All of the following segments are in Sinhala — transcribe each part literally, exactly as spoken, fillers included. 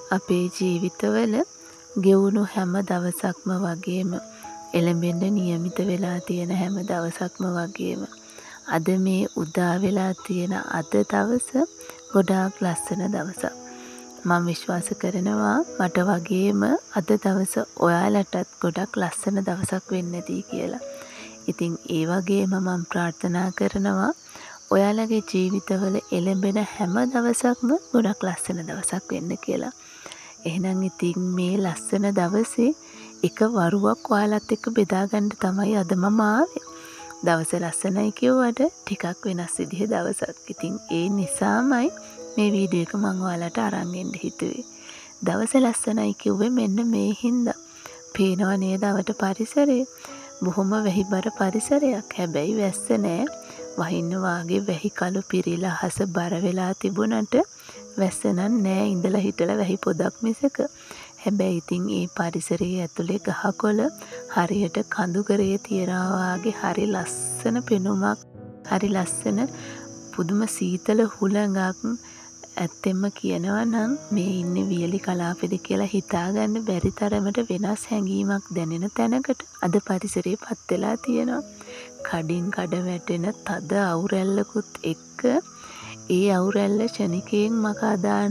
අපේ ජීවිතවල ගෙවුණු හැම දවසක්ම වගේම එළඹෙන්න නියමිත වෙලා තියෙන හැම දවසක්ම වගේම අද මේ උදා වෙලා තියෙන අද දවස ගොඩාක් ලස්සන දවසක්. මම විශ්වාස කරනවා මට වගේම අද දවස ඔයාලටත් ගොඩක් ලස්සන දවසක් වෙන්න ඇති කියලා. ඉතින් ඒ වගේම මම ප්‍රාර්ථනා කරනවා ඔයාලගේ ජීවිතවල එළඹෙන හැම දවසක්ම ගොඩක් ලස්සන දවසක් වෙන්න කියලා. එහෙනම් ඉතින් මේ ලස්සන දවසේ එක වරුවක් ඔයාලත් එක්ක බෙදා ගන්න තමයි අද මම ආවේ. දවස ලස්සනයි කියුවට ටිකක් වෙනස් විදිහේ දවසක්. ඉතින් ඒ නිසාමයි මේ වීඩියෝ එක මම ඔයාලට අරන් එන්න හිතුවේ. දවස ලස්සනයි කිව්වේ මෙන්න මේ හින්දා. පේනව නේද අවට පරිසරය? බොහොම වැහිබර පරිසරයක්. හැබැයි වැස්ස නෑ. වහින්න වාගේ වැහි කළු පිරීලා අහස බර වෙලා තිබුණට වැස්ස නෑ ඉඳලා හිටලා වැහි පොදක් මිසක. හැබැයි ඉතින් ඒ පරිසරයේ ඇතුලේ ගහකොළ හරියට කඳු කරේ තියනවා වාගේ හරි ලස්සන පෙනුමක්, හරි ලස්සන පුදුම සීතල හුළඟක්. ඇත්තෙන්ම කියනවා නම් මේ ඉන්නේ වියලි කලාපෙද කියලා හිතාගන්න බැරි තරමට වෙනස් හැඟීමක් දැනෙන තැනකට අද පරිසරේ පත් වෙලා තියෙනවා. කඩින් කඩ වැටෙන තද අවුරැල්ලකුත් එක්ක ඒ අවුරැල්ල ක්ෂණිකයෙන් මකා දාන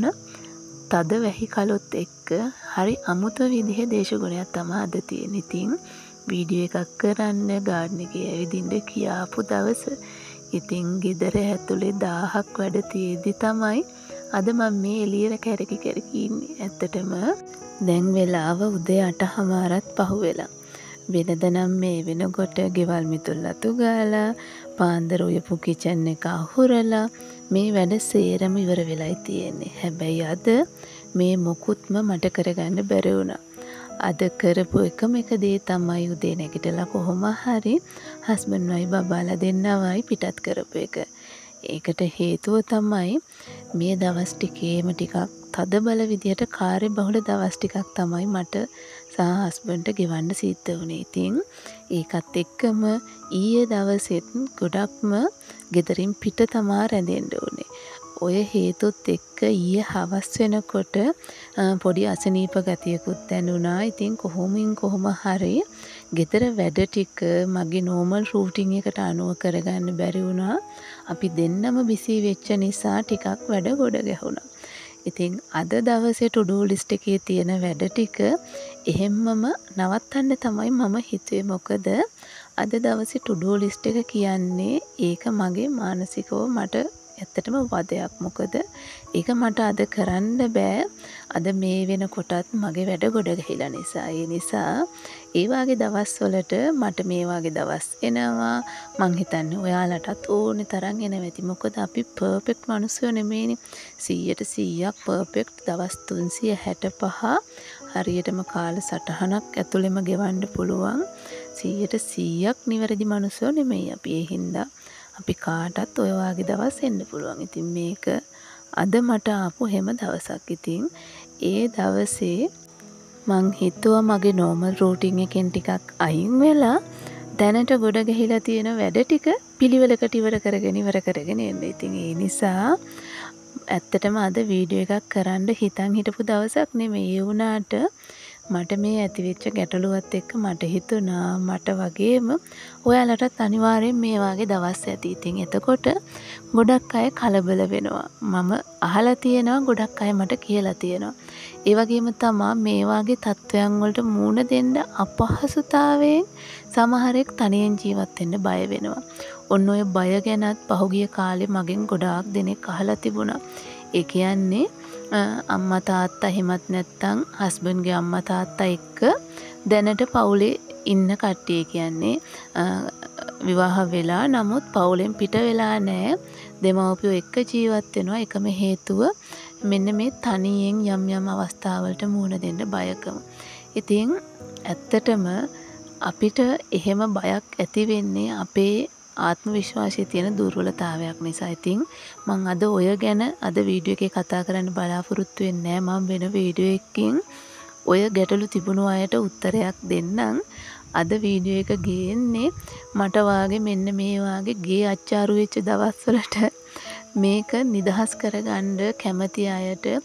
තද වැහි කලොත් එක්ක හරි අමුතු විදිහේ දේශගුණයක් තමයි අද තියෙන. ඉතින් වීඩියෝ එකක් කරන්න ගාඩන් එකේ ඇවිදින්න කියාපු දවස. ඉතින් ගෙදර ඇතුලේ දාහක් වැඩ තියේදී තමයි අද මම මේ එළියට කැරකි කැරකි ඉන්නේ. ඇත්තටම දැන් වෙලාව උදේ අටහමාරත් පහුවෙලා. වෙනද නම් මේ වෙනකොට ගෙවල් මිතුල් අතු ගාලා පාන්දර උයපු කිචන් එක අහුරලා මේ වැඩ සේරම ඉවර වෙලයි තියෙන්නේ. හැබැයි අද මේ මොකුත්ම මට කරගන්න බැරි වුණා. අද කරපු එකම එක දේ තමයි උදේ නැගිටලා කොහොම හරි හස්බන්ඩ් වයි බබාලා දෙන්නවයි පිටත් කරපු එක. ඒකට හේතුව තමයි මේ දවස් ටිකේම ටිකක් තදබල විදියට කාර්ය බහුල දවස් ටිකක් තමයි මට සහ හස්බන්ඩ්ට ගෙවන්න සිද්ධ වුණේ. ඉතින් ඒකත් එක්කම ඊයේ දවසෙත් ගොඩක්ම ගෙදරින් පිට තමා රැඳෙන්න උනේ. ඔය හේතුත් එක්ක ඊයේ හවස් වෙනකොට පොඩි අසනීප ගතියකුත් දැනුණා. ඉතින් කොහොමින් කොහොම හරි ගෙදර වැඩ ටික මගේ නෝමල් රූටින් එකට අනුව කරගන්න බැරි වුණා. අපි දෙන්නම බිසි වෙච්ච නිසා ටිකක් වැඩ ගොඩ ගැහුණා. ඉතින් අද දවසේ ටු ඩු ලිස්ට් එකේ තියෙන වැඩ ටික එහෙම්මම නවත්තන්න තමයි මම හිතුවේ. මොකද අද දවසේ ටු ඩු ලිස්ට් එක කියන්නේ ඒක මගේ මානසිකව මට ඇත්තටම වදයක්. මොකද ඒක මට අද කරන්න බෑ. අද මේ වෙනකොටත් මගේ වැඩ ගොඩ ගහිලා නිසා. ඒ නිසා ඒ වාගේ දවස්වලට මට මේ වාගේ දවස් එනවා. මං හිතන්නේ ඔයාලටත් ඕනේ තරම් එනවා ඇති. මොකද අපි පර්ෆෙක්ට් මිනිස්සු නෙමෙයිනේ. සීයට සීයක් පර්ෆෙක්ට් දවස් තුන්සිය හැටපහ හරියටම කාල සටහනක් ඇතුළෙම ගෙවන්න පුළුවන්. සීයට සීයක් නිවැරදි මිනිස්සු නෙමෙයි අපි. ඒ හින්දා අපි කාටත් ඔය වාගේ දවස් එන්න පුළුවන්. ඉතින් මේක අද මට ආපු හැම දවසක්. ඉතින් ඒ දවසේ මං හිතුවා මගේ නෝමල් රූටින් එකෙන් ටිකක් අයින් වෙලා දැනට ගොඩ ගහිලා තියෙන වැඩ ටික පිළිවෙලකට ඉවර කරගෙන ඉවර කරගෙන එන්න. ඉතින් ඒ නිසා ඇත්තටම අද වීඩියෝ එකක් කරන්න හිතන් හිටපු දවසක් නෙමෙයි. ඒ වුණාට මට මේ ඇතිවෙච්ච ගැටලුවත් එක්ක මට හිතුණා මට වගේම ඔයාලටත් අනිවාර්යෙන් මේ වාගේ දවස් ඇති. ඉතින් එතකොට ගොඩක් අය කලබල වෙනවා. මම අහලා තියෙනවා ගොඩක් අය මට කියලා තියෙනවා. ඒ වගේම තමයි මේ වාගේ තත්වයන් වලට මූණ දෙන්න අපහසුතාවයෙන් සමහරෙක් තනියෙන් ජීවත් වෙන්න බය වෙනවා. ඔන්න ඔය බය ගැනත් පහුගිය කාලේ මගෙන් ගොඩාක් දෙනෙක් අහලා තිබුණා. ඒ කියන්නේ අම්මා තාත්තා හිමත් නැත්තම් හස්බන්ඩ්ගේ අම්මා තාත්තා එක්ක දැනට පවුලේ ඉන්න කට්ටිය කියන්නේ විවාහ වෙලා නමුත් පවුලෙන් පිට වෙලා නැහැ. දෙමව්පියෝ එක්ක ජීවත් වෙනවා. එකම හේතුව මෙන්න මේ තනියෙන් යම් යම් අවස්ථාවලට මුහුණ දෙන්න බයකම. ඉතින් ඇත්තටම අපිට එහෙම බයක් ඇති වෙන්නේ අපේ ආත්ම විශ්වාසයේ තියෙන දුර්වලතාවයක් නිසා. ඉතින් මම අද ඔය ගැන අද වීඩියෝ එකේ කතා කරන්න බලාපොරොත්තු වෙන්නේ නැහැ. මම වෙන වීඩියෝ එකකින් ඔය ගැටලු තිබුණු අයට උත්තරයක් දෙන්නම්. අද වීඩියෝ එක ගේන්නේ මට වාගේ මෙන්න මේ වාගේ ගේ අච්චාරු වෙච්ච දවස්වලට මේක නිදහස් කරගන්න කැමති අයට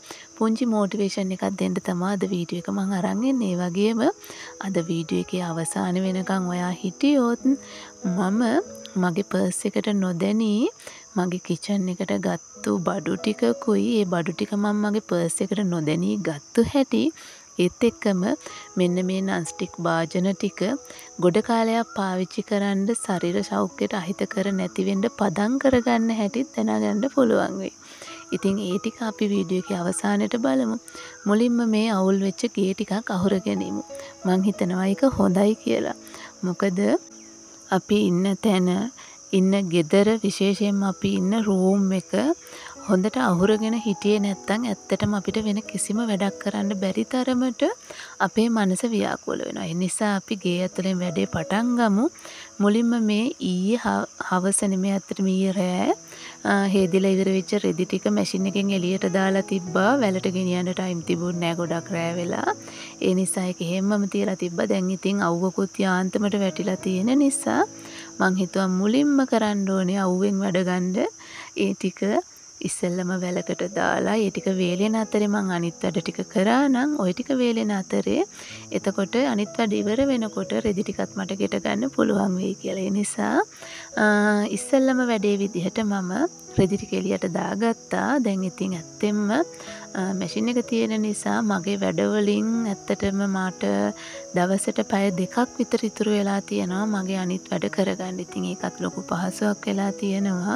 පුංචි මොටිවේෂන් එකක් දෙන්න තමයි අද වීඩියෝ එක මම අරන් එන්නේ. ඒ වගේම අද වීඩියෝ එකේ අවසාන වෙනකන් ඔයා හිටියොත් මම මගේ පර්ස් එකට නොදැනී මගේ කිචන් එකට ගත්තු බඩු ටිකකුයි ඒ බඩු ටික මම මගේ පර්ස් එකට නොදැනී ගත්තු හැටි ඒත් එක්කම මෙන්න මේ නන්ස්ටික් භාජන ටික ගොඩ කාලයක් පාවිච්චි කරන්න ශරීර සෞඛ්‍යයට අහිතකර නැති වෙන්න පදම් කරගන්න හැටිත් දැනගන්න පුළුවන් වෙයි. ඉතින් ඒ ටික අපි වීඩියෝ එකේ අවසානයේ බලමු. මුලින්ම මේ අවුල් වෙච්ච ගේ ටිකක් අහුර ගැනීමු. මං හිතනවා ඒක හොඳයි කියලා. මොකද අපි ඉන්න තැන ඉන්න ගෙදර විශේෂයෙන්ම අපි ඉන්න රූම් එක හොඳට අහුරගෙන හිටියේ නැත්නම් ඇත්තටම අපිට වෙන කිසිම වැඩක් කරන්න බැරි තරමට අපේ මනස ව්‍යාකූල වෙනවා. ඒ නිසා අපි ගේ ඇතුලෙන් වැඩේ පටන් ගමු. මුලින්ම මේ ඊයේ හවස නෙමෙයි ඇත්තටම ඊයේ රෑ හේදිලා ඉවර වෙච්ච රෙදි ටික මැෂින් එකෙන් එළියට දාලා තිබ්බා. වැලට ගෙනියන්න ටයිම් තිබුණ නෑ ගොඩක් රෑ වෙලා. ඒ නිසා ඒක හැමම තියලා තිබ්බා. දැන් ඉතින් අවුවකුත් යාන්තමට වැටිලා තියෙන නිසා මං හිතුවා මුලින්ම කරන්න ඕනේ අවුවෙන් වැඩ ගන්න ඒ ටික ඉස්සෙල්ලම වැලකට දාලා ඒ ටික වේලෙන අතරේ මං අනිත් වැඩ ටික කරා නම් ওই ටික වේලෙන අතරේ එතකොට අනිත් වැඩ ඉවර වෙනකොට රෙදි ටිකත් මට ගෙට ගන්න පුළුවන් වෙයි කියලා. ඒ නිසා ඉස්සෙල්ලම වැඩේ විදිහට මම රෙදි ටික එළියට දාගත්තා. දැන් ඉතින් ඇත්තෙන්ම මැෂින් එක තියෙන නිසා මගේ වැඩවලින් ඇත්තටම මට දවසට පැය දෙකක් විතර ඉතුරු වෙලා තියෙනවා මගේ අනිත් වැඩ කරගන්න. ඉතින් ඒකත් ලොකු පහසුවක් වෙලා තියෙනවා.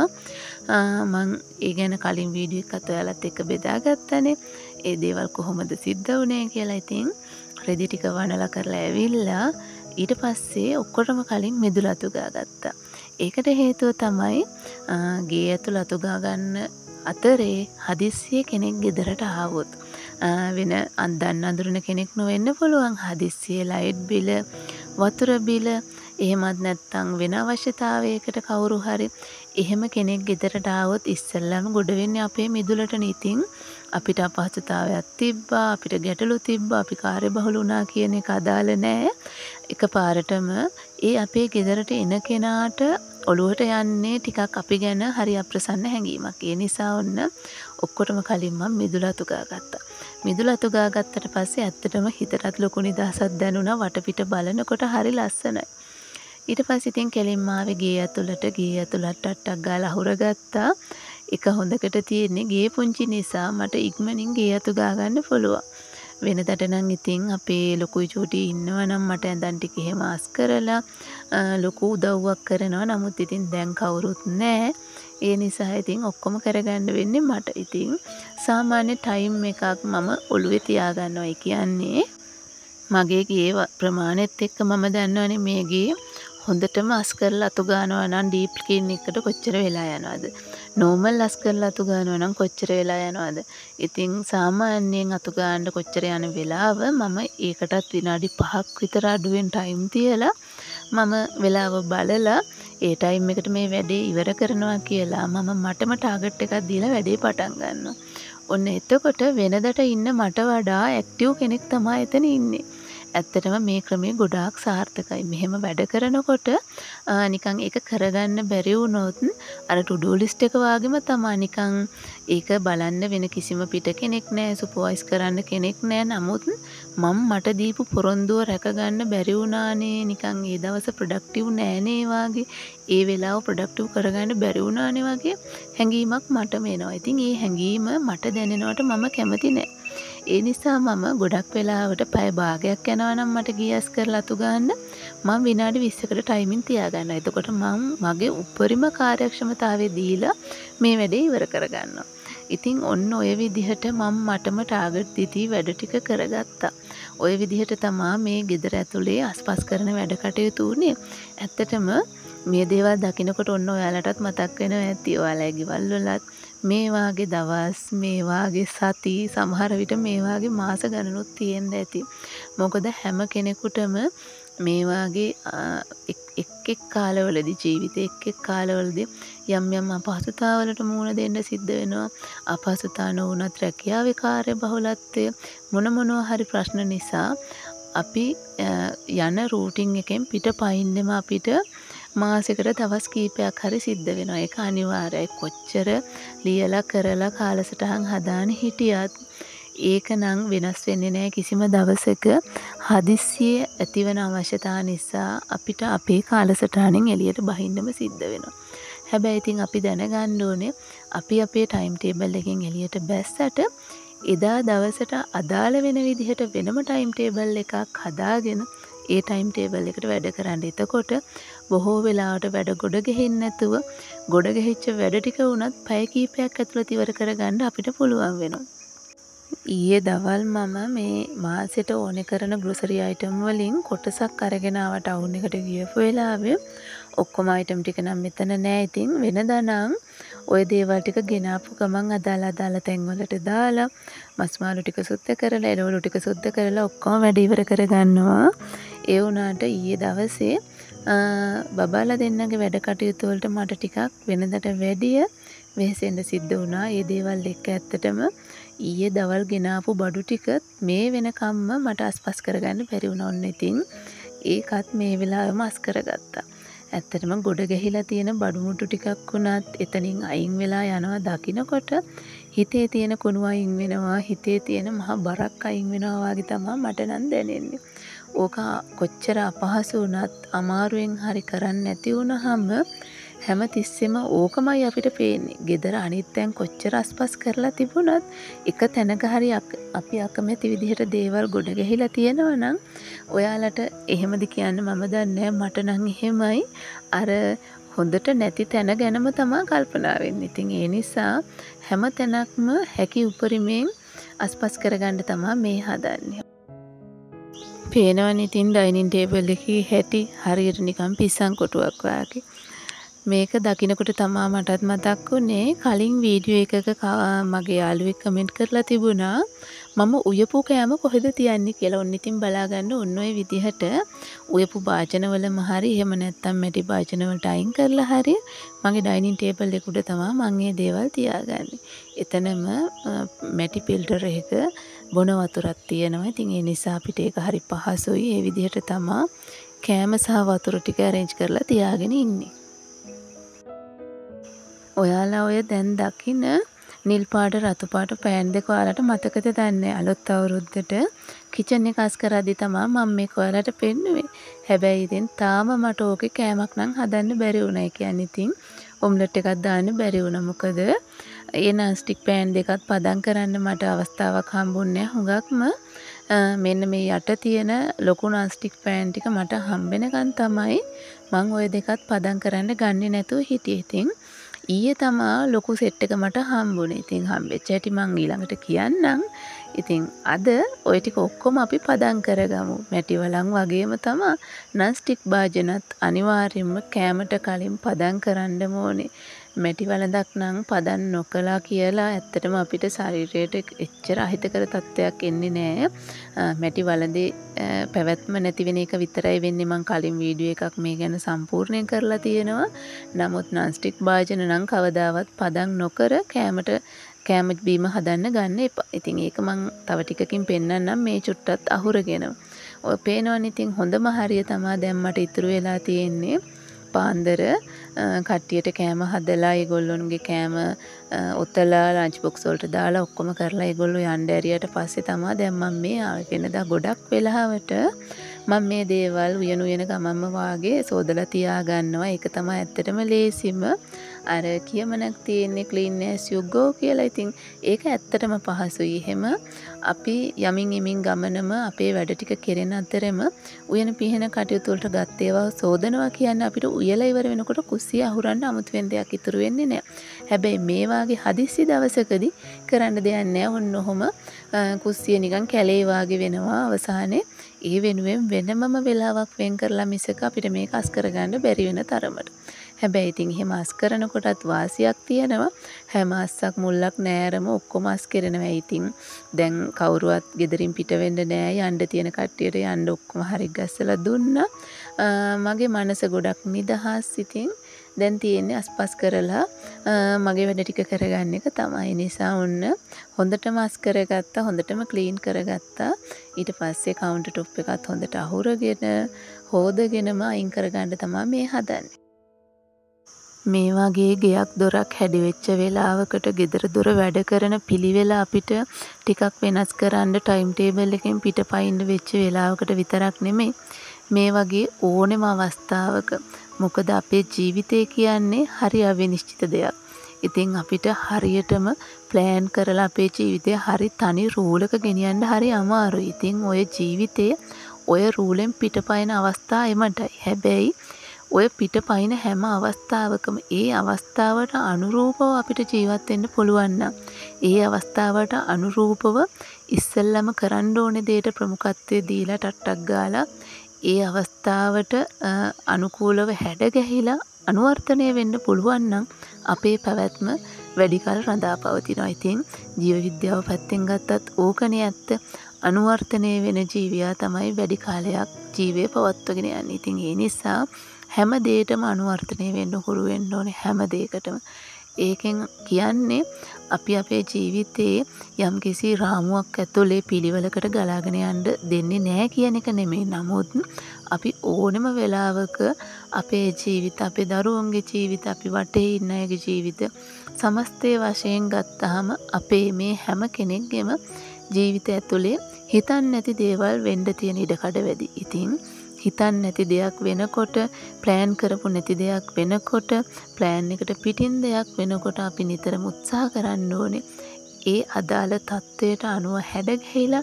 මං ඒ ගැන කලින් වීඩියෝ එකත් ඔයාලත් එක්ක බෙදාගත්තානේ. ඒ දේවල් කොහොමද සිද්ධ වුනේ කියලා. ඉතින් රෙදි ටික වනලා කරලා ඇවිල්ලා ඊට පස්සේ ඔක්කොටම කලින් මිදුල අතු ගාගත්තා. ඒකට හේතුව තමයි ගේ ඇතුළ අතු ගා ගන්න අතරේ හදිස්සියේ කෙනෙක් ගෙදරට ආවොත් වෙන අන්දන් අඳුරන කෙනෙක් නොවෙන්න පුළුවන්. හදිස්සියේ ලයිට් බිල, වතුර බිල, එහෙමත් නැත්නම් වෙන අවශ්‍යතාවයකට කවුරු හරි එහෙම කෙනෙක් ගෙදරට ආවොත් ඉස්සෙල්ලාම ගොඩ වෙන්නේ අපේ මිදුලටනේ. ඉතින් අපිට අපහසුතාවයක් තිබ්බා, අපිට ගැටලු තිබ්බා, අපි කාර්යබහුල වුණා කියන එක අදාළ නැහැ. එකපාරටම ඒ අපේ ගෙදරට එන කෙනාට ඔළුවට යන්නේ ටිකක් අපි ගැන හරි අප්‍රසන්න හැඟීමක්. ඒ නිසා ඔන්න ඔක්කොටම කලින් මම මිදුල අතු ගාගත්තා. මිදුල අතු ගාගත්තට පස්සේ ඇත්තටම හිතටත් ලොකු නිදහසක් දැනුණා. වටපිට බලනකොට හරි ලස්සනයි. ඊට පස්සේ ඉතින් කෙලින්ම ආවේ ගේ ඇතුළට. ගේ ඇතුළට ටට්ටක් ගාලා අහුරගත්තා. එක හොඳකට තියෙන්නේ ගේ පුංචි නිසා මට ඉක්මනින් ගේ අතු ගා ගන්න පුළුවන්. වෙනදට නම් ඉතින් අපේ ලොකුයි චූටි ඉන්නවා නම් මට ඇඳන් ටික එහෙම අස් කරලා ලොකු උදව්වක් කරනවා. නමුත් ඉතින් දැන් කවුරුත් නැහැ. ඒ නිසා ඉතින් ඔක්කොම කරගන්න වෙන්නේ මට. ඉතින් සාමාන්‍ය ටයිම් එකක් මම ඔළුවේ තියාගන්නවා. ඒ කියන්නේ මගේ ගේ ප්‍රමාණෙත් එක්ක මම දන්නවනේ මේ ගේ හොඳටම අස් කරලා අතු ගන්නවා නම් ඩීප් ක්ලීන් එකට කොච්චර වෙලා යනවද? නෝමල් අස් කරලා අතු ගන්නවා නම් කොච්චර වෙලා යනවද? ඉතින් සාමාන්‍යයෙන් අතු ගන්න කොච්චර යන වෙලාව මම ඒකටත් විනාඩි පහක් විතර අඩුවෙන් ටයිම් තියලා මම වෙලාව බලලා ඒ ටයිම් එකට මේ වැඩේ ඉවර කරනවා කියලා මම මටම ටාගට් එකක් දීලා වැඩේ පටන් ගන්නවා. ඔන්න එතකොට වෙනදට ඉන්න මට වඩා ඇක්ටිව් කෙනෙක් තමයි එතන ඉන්නේ. ඇත්තටම මේ ක්‍රමය ගොඩාක් සාර්ථකයි. මෙහෙම වැඩ කරනකොට නිකන් ඒක කරගන්න බැරි වුණොත් අර ටු ඩු ලිස්ට් එක වගේම තමයි. නිකන් ඒක බලන්න වෙන කිසිම පිට කෙනෙක් නැහැ, සුපර්වයිස් කරන්න කෙනෙක් නැහැ. නමුත් මම මට දීපු පොරොන්දුව රැකගන්න බැරි වුණානේ. නිකන් ඒ දවස ප්‍රොඩක්ටිව් නෑනේ වාගේ. ඒ වෙලාව ප්‍රොඩක්ටිව් කරගන්න බැරි වුණානේ වගේ හැඟීමක් මටම එනවා. ඉතින් ඒ හැඟීම මට දැනෙනවට මම කැමති නෑ. ඒ නිසා මම ගොඩක් වෙලාවට පැය භාගයක් යනවා නම් මට ගියස් කරලා අතු ගන්න මම විනාඩි විස්සකට ටයිමින් තියාගන්නවා. එතකොට මම මගේ උපරිම කාර්යක්ෂමතාවය දීලා මේ වැඩේ ඉවර කරගන්නවා. ඉතින් ඔන්න ඔය විදිහට මම මටම ටාගට් දීති වැඩ ටික කරගත්තා. ඔය විදිහට තමයි මේ ගෙදර ඇතුලේ අස්පස් කරන වැඩ කටයුතු උනේ. ඇත්තටම මේ දේවල් දකිනකොට ඔන්න ඔයාලටත් මතක් වෙනවා ඇති. ඔයාලගේ ගෙවල් වලත් මේ වාගේ දවස්, මේ වාගේ සති, සමහර විට මේ වාගේ මාස ගණනුත් තියෙන්න ඇති. මොකද හැම කෙනෙකුටම මේ වාගේ එක් එක් කාලවලදී ජීවිතේ එක් එක් කාලවලදී යම් යම් අපහසුතාවලට මුහුණ දෙන්න සිද්ධ වෙනවා. අපහසුතා නොවුනත් රැකියාවේ කාර්යබහුලත්වය මොන මොනවා හරි ප්‍රශ්න නිසා අපි යන රූටින් එකෙන් පිටපයින්නෙම අපිට මාසෙකට දවස් කීපයක් හරි සිද්ධ වෙනවා. ඒක අනිවාර්යයි. කොච්චර ලියලා කරලා කාලසටහන් හදාන හිටියත් ඒක නම් වෙනස් වෙන්නේ නැහැ කිසිම දවසක. හදිස්සියේ ඇතිවන අවශ්‍යතාව නිසා අපිට අපේ කාලසටහනෙන් එළියට බහින්නම සිද්ධ වෙනවා. හැබැයි ඉතින් අපි දැනගන්න ඕනේ අපි අපේ ටයිම් ටේබල් එකෙන් එළියට බැස්සට එදා දවසට අදාළ වෙන විදිහට වෙනම ටයිම් ටේබල් එකක් හදාගෙන ඒ ටයිම් ටේබල් එකට වැඩ කරන්න. එතකොට බොහෝ වෙලාවට වැඩ ගොඩ ගෙහින්න නැතුව ගොඩ ගෙහිච්ච වැඩ ටික වුණත් පැය කීපයක් ඇතුළත ඉවර කරගන්න අපිට පුළුවන් වෙනවා. ඊයේ දවල් මම මේ මාසෙට ඕනේ කරන ග්‍රොසරි අයිටම් වලින් කොටසක් අරගෙන ආව ටවුන් එකට ගියපු වෙලාවේ ඔක්කොම අයිටම් ටික නම් මෙතන නෑ. ඉතින් වෙනදා නම් ওই දේවල් ටික ගෙනාපු ගමන් අදාළ අදාළ තැන් වලට දාලා මස් මාළු ටික සුද්ධ කරලා එළවලු ටික සුද්ධ කරලා ඔක්කොම වැඩ ඉවර කරගන්නවා. ඒ වුණාට ඊයේ දවසේ බබාලා දෙන්නගේ වැඩ කටයුතු වලට මට ටිකක් වෙනදට වැඩිය වෙහෙසෙන්න සිද්ධ වුණා. ඒ දේවල් එක්ක ඇත්තටම ඊයේ දවල් ගෙනාපු බඩු ටික මේ වෙනකම්ම මට අස්පස් කරගන්න බැරි වුණා. ඔන්න ඉතින් ඒකත් මේ වෙලාවෙම අස් කරගත්තා. ඇත්තටම ගොඩ ගැහිලා තියෙන බඩු මුට්ටු ටිකක් වුණත් එතනින් අයින් වෙලා යනවා දකින්නකොට හිතේ තියෙන කුණු අයින් වෙනවා, හිතේ තියෙන මහ බරක් අයින් වෙනවා වගේ තමයි මට නම් දැනෙන්නේ. ඕක කොච්චර අපහසු වුණත් අමාරුවෙන් හරි කරන්න නැති වුණාම හැම තිස්සෙම ඕකමයි අපිට පේන්නේ. gedara අනිත් තැන් කොච්චර අස්පස් කරලා තිබුණත් එක තැනක හරි අපි අකමැති විදිහට දේවල් ගොඩ ගැහිලා තියෙනවා නම් ඔයාලට එහෙමද කියන්න මම දන්නේ මට නම් එහෙමයි. අර හොඳට නැති තැන ගැනම තමයි කල්පනා වෙන්නේ. ඉතින් ඒ නිසා හැම තැනක්ම හැකි උපරිමයෙන් අස්පස් කරගන්න තමයි මේ හදන්නේ. පේනවනේ ඉතින් ඩයිනින් ටේබල් එකේ හැටි හරියට නිකන් පිස්සන් කොටුවක් වගේ. මේක දකින්නකොට තමයි මටත් මතක් වුනේ කලින් වීඩියෝ එකක මගේ යාළුවෙක් කමෙන්ට් කරලා තිබුණා මම උයපු කෑම කොහෙද තියන්නේ කියලා. ඔන්න ඉතින් බලාගන්න ඔන්න ඔය විදිහට උයපු භාජනවලම හරි එහෙම නැත්නම් මැටි භාජන වලට අයින් කරලා හරි මගේ ඩයිනින් ටේබල් එක උඩ තමයි මම මේ දේවල් තියාගන්නේ. එතනම මැටි ෆිල්ටර් එක බොන වතුරක් තියෙනවා. ඉතින් ඒ නිසා අපිට ඒක හරි පහසුයි. ඒ විදිහට තමයි කෑම සහ වතුර ටික arrange කරලා තියාගෙන ඉන්නේ. ඔයාලා ඔය දැන් දකින්න නිල් පාට රතු පාට පෑන් දෙක ඔයාලට මතකද දන්නේ? අලුත් අවුරුද්දට කිචන් එක අස් කරද්දි තමයි මම මේක ඔයාලට පෙන්නුවේ. හැබැයි ඉතින් තාම මට ඕකේ කෑමක් නම් හදන්න බැරි වුණා. ඒ කියන්නේ ඉතින් ඔම්ලට් එකක් දාන්න බැරි වුණා. මොකද ඒ non stick පෑන් දෙකත් පදම් කරන්න මට අවස්ථාවක් හම්බුන්නේ හුඟක්ම මෙන්න මේ යට තියෙන ලොකු non stick පෑන් ටික මට හම්බෙනකන් තමයි මම ওই දෙකත් පදම් කරන්න ගන්නේ නැතුව හිටියේ. ඉතින් ඊයේ තමා ලොකු සෙට් එක මට හම්බුනේ. ඉතින් හම්බෙච්ච හැටි මං ඊළඟට කියන්නම්. ඉතින් අද ওই ටික ඔක්කොම අපි පදම් කරගමු. මැටි වලන් වගේම තමා non stick භාජනත් අනිවාර්යයෙන්ම කෑමට කලින් පදම් කරන්න ඕනේ. මැටි වලඳක් නම් පදම් නොකලා කියලා ඇත්තටම අපිට ශරීරයට එච්චර අහිතකර තත්ත්වයක් එන්නේ නැහැ. මැටි වලඳේ පැවැත්ම නැති වෙන එක විතරයි වෙන්නේ. මං කලින් වීඩියෝ එකක් මේ ගැන සම්පූර්ණයෙන් කරලා තියෙනවා. නමුත් non stick භාජන නම් කවදාවත් පදම් නොකර කෑමට කෑම බීම හදන්න ගන්න එපා. ඉතින් ඒක මං තව ටිකකින් පෙන්නන්නම් මේ චුට්ටත් අහුරගෙන. ඔය පේනවනේ ඉතින් හොඳම හරිය තමයි දැන් මට ඉතුරු වෙලා තියෙන්නේ. පාන්දර කට්ටියට කෑම හදලා ඒගොල්ලොන්ගේ කෑම ඔතලා ලන්ච් බොක්ස් වලට දාලා ඔක්කොම කරලා ඒගොල්ලෝ යන්න ඇරියට පස්සේ තමයි දැන් මම මේ ආවේ. වෙනදා ගොඩක් වෙලාවට මම මේ දේවල් උයන උයන ගමන්ම වාගේ සෝදලා තියා ගන්නවා. ඒක තමයි ඇත්තටම ලේසිම. අර කියමනක් තියෙන්නේ clean as you go කියලා. ඉතින් ඒක ඇත්තටම පහසුයි. එහෙම අපි යමින් යමින් ගමනම අපේ වැඩ ටික කෙරෙන අතරම උයන පිහන කටයුතු වලට ගත් ඒවා සෝදනවා කියන්නේ අපිට උයලා ඉවර වෙනකොට කුස්සිය අහුරන්න අමුතුවෙන් දෙයක් ඉතුරු වෙන්නේ නැහැ. හැබැයි මේ වාගේ හදිස්සි දවසකදී කරන්න දෙයක් නැහැ. ඔන්න ඔහොම කුස්සිය නිකන් කැලේ වාගේ වෙනවා අවසානයේ. ඒ වෙනුවෙන් වෙනමම වෙලාවක් වෙන් කරලා මිසක අපිට මේක අස් කරගන්න බැරි වෙන තරමට. හැබැයි ඉතින් එහෙම අස් කරනකොටත් වාසියක් තියෙනවා. හැම අස්සක් මුල්ලක් නෑරම ඔක්කොම අස් කරනවා. ඉතින් දැන් කවුරුවත් ගෙදරින් පිට වෙන්න නෑ. යන්න තියෙන කට්ටියට යන්න ඔක්කොම හරි ගස්සලා දුන්නා. මගේ මනස ගොඩක් නිදහස්. ඉතින් දැන් තියෙන්නේ අස්පස් කරලා මගේ වැඩ ටික කරගන්න එක තමයි. නිසා ඔන්න හොඳටම අස් කරගත්තා, හොඳටම ක්ලීන් කරගත්තා. ඊට පස්සේ කවුන්ටර් টොප් එකත් හොඳට අහුරගෙන හොදගෙනම අයින් කරගන්න තමයි මේ හදන්නේ. මේ වගේ ගෙයක් දොරක් හැඩි වෙච්ච වෙලාවකට ගෙදර දොර වැඩ කරන පිළිවෙල අපිට ටිකක් වෙනස් කරන්න ටයිම් ටේබල් එකෙන් පිටපයින් වෙච්ච වෙලාවකට විතරක් නෙමෙයි මේ වගේ ඕනෙම අවස්ථාවක මොකද අපේ ජීවිතය කියන්නේ හරි අවිනිශ්චිත දෙයක්. ඉතින් අපිට හරියටම ප්ලෑන් කරලා අපේ ජීවිතය හරි තනි රූලක ගෙනියන්න හරි අමාරුයි. ඉතින් ඔය ජීවිතේ ඔය රූලෙන් පිටපයින් අවස්ථා එමටයි. හැබැයි ඔය පිටපයින් හැම අවස්ථාවකම ඒ අවස්ථාවට අනුරූපව අපිට ජීවත් වෙන්න පුළුවන් නම් ඒ අවස්ථාවට අනුරූපව ඉස්සෙල්ලම කරන්න ඕනේ දෙයට ප්‍රමුඛත්වය දීලා ටට්ටක් ගාලා ඒ අවස්ථාවට අනුකූලව හැඩ ගැහිලා අනුවර්තනය වෙන්න පුළුවන් නම් අපේ පැවැත්ම වැඩි කල රඳා පවතිනවා. ඉතින් ජීව විද්‍යාව පැත්තෙන් ගත්තත් ඕකනේ ඇත්ත. අනුවර්තනය වෙන ජීවියා තමයි වැඩි කාලයක් ජීවය පවත්වගෙන යන්නේ. ඉතින් ඒ නිසා හැම දෙයකටම අනුවර්තනය වෙන්න හුරු වෙන්න ඕනේ හැම දෙයකටම. ඒකෙන් කියන්නේ අපි අපේ ජීවිතයේ යම්කිසි රාමුවක් ඇතුලේ පිළිවෙලකට ගලාගෙන යන්න දෙන්නේ නැහැ කියන එක නෙමෙයි. නමුත් අපි ඕනෙම වෙලාවක අපේ ජීවිත, අපේ දරුවන්ගේ ජීවිත, අපි වටේ ඉන්න අයගේ ජීවිත සමස්තය වශයෙන් ගත්තාම අපේ මේ හැම කෙනෙක්ගේම ජීවිතය ඇතුලේ හිතන්නේ නැති දේවල් වෙන්න තියෙන ඉඩකඩ වැඩි. ඉතින් හිතන්නේ නැති දෙයක් වෙනකොට, ප්ලෑන් කරපු නැති දෙයක් වෙනකොට, ප්ලෑන් එකට පිටින් දෙයක් වෙනකොට අපි නිතරම උත්සාහ කරන්න ඕනේ ඒ අදාළ தത്വයට අනුව හැඩ ගැහිලා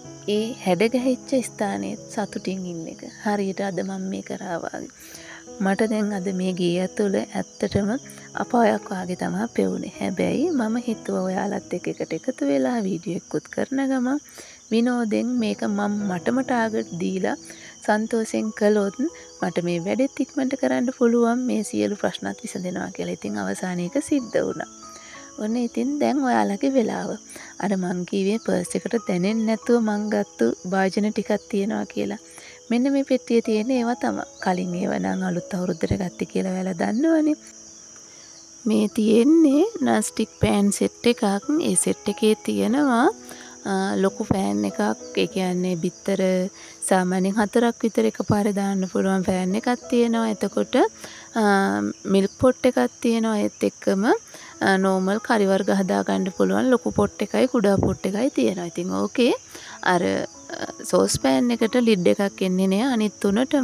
ඒ හැඩ ගැහිච්ච ස්ථානයේ සතුටින් ඉන්න එක. හරියට අද මම මේ කරා වගේ. මට දැන් අද මේ ගේ ඇතුළ ඇත්තටම අපායක් වගේ තමයි පෙවුනේ. හැබැයි මම හිතුවා ඔයාලත් එක්ක එකට එකතු වෙලා වීඩියෝ එකකුත් කරන ගමන් විනෝදෙන් මේක මම මටම ටාගට් දීලා සන්තෝෂෙන් කළොත් මට මේ වැඩෙත් ඉක්මනට කරන්න පුළුවන් මේ සියලු ප්‍රශ්නත් විසඳෙනවා කියලා. ඉතින් අවසානයේක සිද්ධ වුණා. ඔන්න ඉතින් දැන් ඔයාලගේ වෙලාව. අර මං කිව්වේ පර්ස් එකට දැනෙන්නේ නැතුව මං ගත්තු වාජන ටිකක් තියෙනවා කියලා. මෙන්න මේ පෙට්ටියේ තියෙන ඒවා තමයි. කලින් ඒවා නම් අලුත් අවුරුද්දට ගත්තේ කියලා ඔයාලා දන්නවනේ. මේ තියෙන්නේ නාස්ටික් පෑන් සෙට් එකක්. ඒ සෙට් එකේ තියෙනවා ලොකු ෆෑන් එකක්. ඒ කියන්නේ බිත්තර සාමාන්‍යයෙන් හතරක් විතර එකපාරේ දාන්න පුළුවන් ෆෑන් එකක් තියෙනවා. එතකොට මිල්ක් පොට් එකක් තියෙනවා. ඒත් එක්කම නෝමල් කරි වර්ග හදා ගන්න පුළුවන් ලොකු පොට් එකයි කුඩා පොට් එකයි තියෙනවා. ඉතින් ඕකේ අර සෝස් පෑන් එකට ලිඩ් එකක් එන්නේ නෑ. අනිත් තුනටම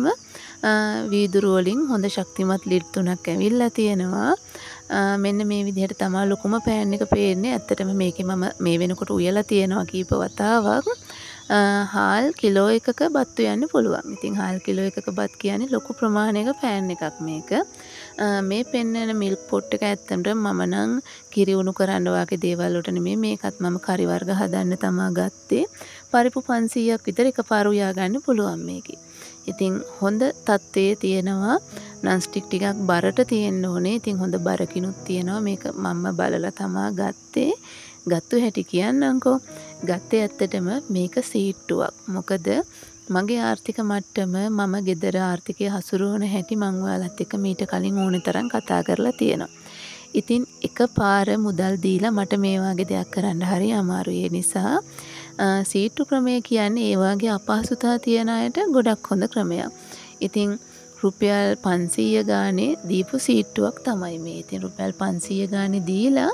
වීදුරු වලින් හොඳ ශක්තිමත් ලිඩ් තුනක් ඇවිල්ලා තියෙනවා. මෙන්න මේ විදිහට තමයි ලොකුම පෑන් එක පේන්නේ. ඇත්තටම මේකේ මම මේ වෙනකොට උයලා තියෙනවා කීප වතාවක්. හාල් කිලෝ එකක බත් උයන්න පුළුවන්. ඉතින් හාල් කිලෝ එකක බත් කියන්නේ ලොකු ප්‍රමාණයක පෑන් එකක් මේක. මේ පෙන්නන මිල්ක් පොට් එක ඇත්තට මම නම් කිරි උණු කරන්න වාගේ දේවල් වලට නෙමෙයි. මේකත් මම කරි වර්ග හදන්න තමයි ගත්තේ. පරිප්පු පන්සීයක් විතර එකපාර උයා ගන්න පුළුවන් මේකේ. ඉතින් හොඳ තත්ත්වයේ තියෙනවා. නන්ස්ටික් ටිකක් බරට තියෙන්න ඕනේ. ඉතින් හොඳ බරකිනුත් තියෙනවා. මේක මම බලලා තමයි ගත්තේ. ගත්තු හැටි කියන්නම්කෝ. ගත්තේ ඇත්තටම මේක සීට්ටුවක්. මොකද මගේ ආර්ථික මට්ටම මම ගෙදර ආර්ථිකය හසුරුවන හැටි මං ඔයාලත් එක්ක මීට කලින් ඕනේ තරම් කතා කරලා තියෙනවා. ඉතින් එකපාර මුදල් දීලා මට මේ වගේ දෙයක් කරන්න හරි අමාරුයි. ඒ නිසා සීට්ටු ක්‍රමය කියන්නේ ඒ වගේ අපහසුතාව තියන අයට ගොඩක් හොඳ ක්‍රමයක්. ඉතින් රුපියල් පන්සීය ගානේ දීපු සීට්ටුවක් තමයි මේ. ඉතින් රුපියල් පන්සීය ගානේ දීලා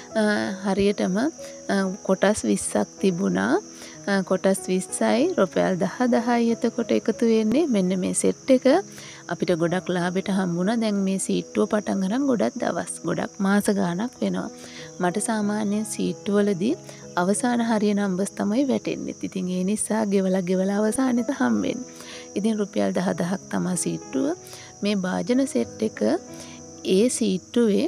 හරියටම කොටස් විස්සක් තිබුණා. කොටස් විස්සයි රුපියල් දහ දහයි එතකොට එකතු වෙන්නේ මෙන්න මේ සෙට් එක අපිට ගොඩක් ලාභයට හම්බුණා. දැන් මේ සීට්ටුව පටන් ගන්න ගොඩක් දවස් ගොඩක් මාස ගාණක් වෙනවා. මට සාමාන්‍යයෙන් සීට්ටුවලදී අවසාන හරිය නම්බර්ස් තමයි වැටෙන්නේ. ඉතින් ඒ නිසා ගෙවලා ගෙවලා අවසානෙට හම්බෙන්නේ. ඉතින් රුපියල් දහ දහක් තමයි සීට්ටුව. මේ භාජන සෙට් එක ඒ සීට්ටුවේ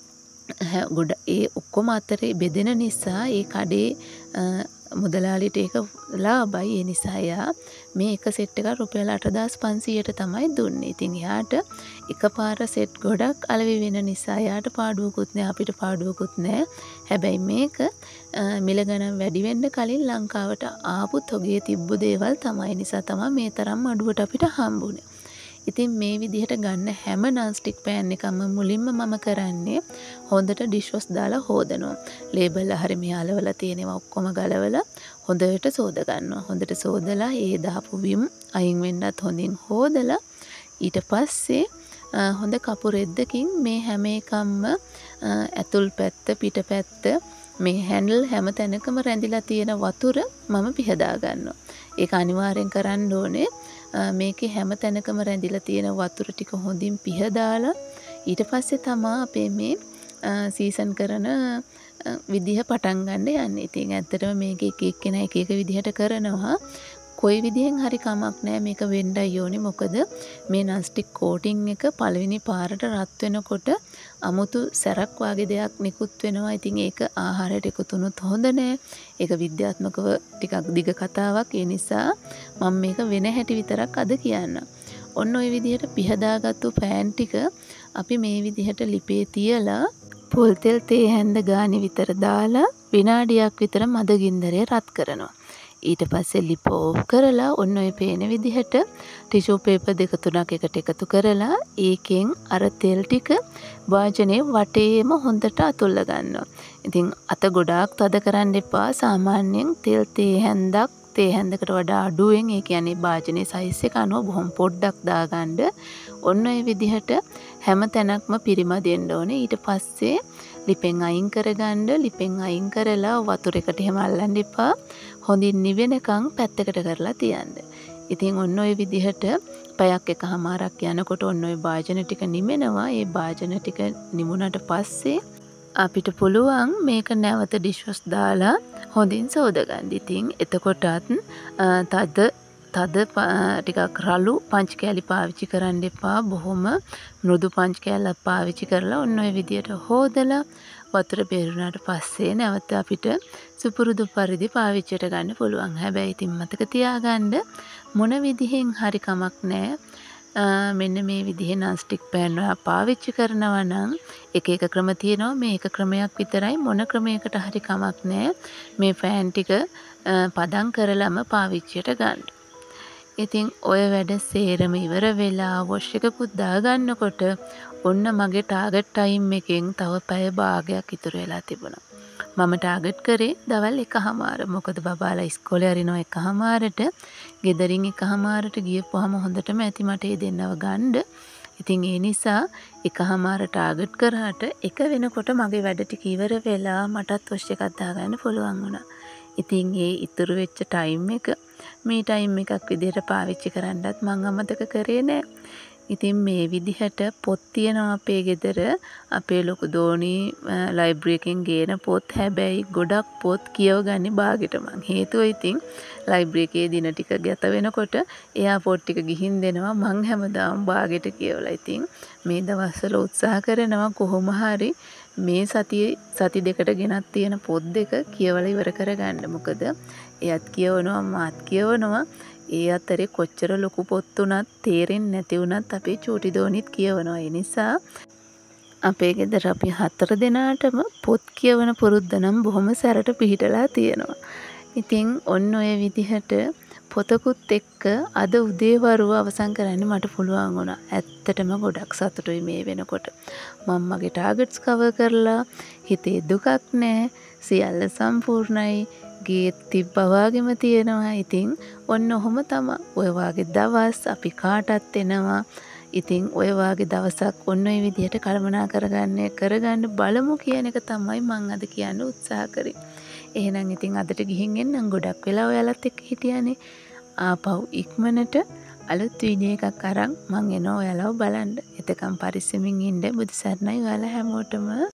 ගොඩ ඒ ඔක්කොම අතරේ බෙදෙන නිසා ඒ කඩේ මුදලාලිට ඒක ලාභයි. ඒ නිසා යා මේ එක සෙට් එක රුපියල් අටදාස් පන්සීයට තමයි දුන්නේ. ඉතින් යාට එකපාර සෙට් ගොඩක් අලෙවි වෙන නිසා යාට පාඩුවකුත් නෑ අපිට පාඩුවකුත් නෑ. හැබැයි මේක මිල ගණන් වැඩි වෙන්න කලින් ලංකාවට ආපු තොගේ තිබ්බු දේවල් තමයි. නිසා තමයි මේ තරම් අඩුවට අපිට හම්බුනේ. ඉතින් මේ විදිහට ගන්න හැම නන්ස්ටික් පෑන් එකම මුලින්ම මම කරන්නේ හොඳට ඩිෂ් වොෂ් දාලා හොදනවා. ලේබල් හරි මෙයාලවල තියෙනවා ඔක්කොම ගලවලා හොඳට සෝද ගන්නවා. හොඳට සෝදලා ඒ දාපු විම් අයින් වෙන්නත් හොඳින් හොදලා ඊට පස්සේ හොඳ කපු රෙද්දකින් මේ හැම එකක්ම ඇතුල් පැත්ත පිට පැත්ත මේ හැන්ඩල් හැම තැනකම රැඳිලා තියෙන වතුර මම පිහදා ගන්නවා. ඒක අනිවාර්යෙන් කරන්න ඕනේ. මේකේ හැම තැනකම රැඳිලා තියෙන වතුර ටික හොඳින් පිහදාලා ඊට පස්සේ තමයි අපේ මේ සීසන් කරන විදිහ පටන් ගන්න යන්නේ. ඉතින් ඇත්තටම මේක එක එක්කෙනා එක එක විදිහට කරනවා. කොයි විදිහෙන් හරි කමක් නැහැ මේක වෙන්නයි ඕනේ. මොකද මේ නන්ස්ටික් කෝටින් එක පළවෙනි පාරට රත් වෙනකොට අමුතු සැරක් වගේ දෙයක් නිකුත් වෙනවා. ඉතින් ඒක ආහාරයට එකතු වුණොත් හොඳ නෑ. ඒක විද්‍යාත්මකව ටිකක් දිග කතාවක්. ඒ නිසා මම මේක වෙන හැටි විතරක් අද කියන්නම්. ඔන්න ඔය විදිහට පිහදාගත්තු පෑන් ටික අපි මේ විදිහට ලිපේ තියලා පොල් තෙල් තේ හැන්ද ගානේ විතර දාලා විනාඩියක් විතර මද ගින්දරේ රත් කරනවා. ඊට පස්සේ ලිප ඕෆ් කරලා ඔන්න ඔය පේන විදිහට ටිෂු පේපර් දෙක තුනක් එකට එකතු කරලා ඒකෙන් අර තෙල් ටික වාජනේ වටේම හොඳට අතුල්ලා ගන්නවා. ඉතින් අත ගොඩාක් තද කරන්න එපා. සාමාන්‍යයෙන් තෙල් තේ හැන්දක් තේ හැන්දකට වඩා අඩුවෙන් ඒ කියන්නේ වාජනේ සයිස් එක අනුව බොහොම පොඩ්ඩක් දාගන්න. ඔන්න ඔය විදිහට හැම තැනක්ම පිරිමදෙන්න ඕනේ. ඊට පස්සේ ලිපෙන් අයින් කරගන්න. ලිපෙන් අයින් කරලා වතුර එකට එහෙම අල්ලන්න එපා. හොඳින් නිවෙනකන් පැත්තකට කරලා තියන්න. ඉතින් ඔන්න ඔය විදිහට පැයක් එකමාරක් යනකොට ඔන්න ඔය භාජන ටික නිවෙනවා. ඒ භාජන ටික නිමුණට පස්සේ අපිට පුළුවන් මේක නැවත ඩිෂ් දාලා හොඳින් සෝදගන්න. ඉතින් එතකොටත් තද තද ටිකක් රළු පංච් කෑලි පාවිච්චි කරන්න එපා. බොහොම මෘදු පංච් කෑල්ලක් පාවිච්චි කරලා ඔන්න ඔය විදිහට හොදලා වතුර බේරුණාට පස්සේ නැවත අපිට සුපුරුදු පරිදි පාවිච්චියට ගන්න පුළුවන්. හැබැයි ඉතින් මතක තියාගන්න මොන විදිහෙන් හරි කමක් නැහැ. මෙන්න මේ විදිහේ නන්ස්ටික් පෑන් වල පාවිච්චි කරනවා නම් එක එක ක්‍රම තියෙනවා. මේ එක ක්‍රමයක් විතරයි. මොන ක්‍රමයකට හරි කමක් නැහැ. මේ පෑන් ටික පදම් කරලම පාවිච්චියට ගන්න. ඉතින් ඔය වැඩ සේරම ඉවර වෙලා වොෂ් එකකුත් දාගන්නකොට ඔන්න මගේ ටාගට් ටයිම් එකෙන් තව පැය භාගයක් ඉතුරු වෙලා තිබුණා. මම ටාගට් කරේ දවල් එකහමාර. මොකද බබාලා ඉස්කෝලේ අරිනවා එකහමාරට. ගෙදරින් එකහමාරට ගියපුවාම හොඳටම ඇති මට ඒ දෙන්නව ගන්න. ඉතින් ඒ නිසා එකහමාර ටාගට් කරාට එක වෙනකොට මගේ වැඩ ටික ඉවර වෙලා මටත් වොෂ් එකක් දාගන්න පුළුවන් වුණා. ඉතින් ඒ ඉතුරු වෙච්ච ටයිම් එක මේ ටයිම් එකක් විදිහට පාවිච්චි කරන්නත් මම අමතක කරේ නෑ. ඉතින් මේ විදිහට පොත් තියෙනවා අපේ ගෙදර. අපේ ලොකු දෝනි ලයිබ්‍රරි එකෙන් ගේන පොත්. හැබැයි ගොඩක් පොත් කියවගන්නේ බාගෙට මං. හේතුව ඉතින් ලයිබ්‍රරි එකේ දින ටික ගත වෙනකොට එයා පොත් ටික ගිහින් දෙනවා. මං හැමදාම බාගෙට කියවලා. ඉතින් මේ දවස්වල උත්සාහ කරනවා කොහොම හරි මේ සතියේ සති දෙකට ගෙනත් තියෙන පොත් දෙක කියවලා ඉවර කරගන්න. මොකද එයත් කියවනවා මාත් කියවනවා. ඒ අතරේ කොච්චර ලොකු පොත් උනත් තේරෙන්නේ නැති උනත් අපේ චූටි දෝනිත් කියවනවා. ඒ නිසා අපේ ගෙදර අපි හතර දෙනාටම පොත් කියවන පුරුද්ද නම් බොහොම සැරට පිහිටලා තියෙනවා. ඉතින් ඔන්න ඔය විදිහට පොතකුත් එක්ක අද උදේවරුව අවසන් කරන්න මට පුළුවන් වුණා. ඇත්තටම ගොඩක් සතුටුයි මේ වෙනකොට. මම මගේ ටාගට්ස් කවර් කරලා හිතේ දුකක් නැහැ. සියල්ල සම්පූර්ණයි. ගේත් තිබ්බා වගේම තියෙනවා. ඉතින් ඔන්න ඔහොම තමයි. ඔය වාගේ දවස් අපි කාටත් එනවා. ඉතින් ඔය වාගේ දවසක් ඔන්න ඔය විදිහට කල්පනා කරගන්න කරගන්න බලමු කියන එක තමයි මම අද කියන්න උත්සාහ කරේ. එහෙනම් ඉතින් අදට ගිහින් එන්නම්. ගොඩක් වෙලා ඔයාලත් එක්ක හිටියානේ. ආපහු ඉක්මනට අලුත් වීඩියෝ එකක් අරන් මං එනවා ඔයාලව බලන්න. එතකම් පරිස්සමින් ඉන්න. බුදු සරණයි ඔයාලා හැමෝටම.